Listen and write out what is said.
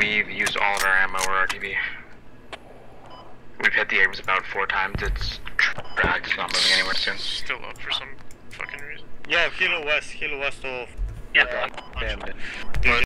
We've used all of our ammo or RTB. We've hit the Abrams about 4 times. It's dragged. It's not moving anywhere soon. Still up for some fucking reason. Yeah, Kilo West of... Yeah. Damn it.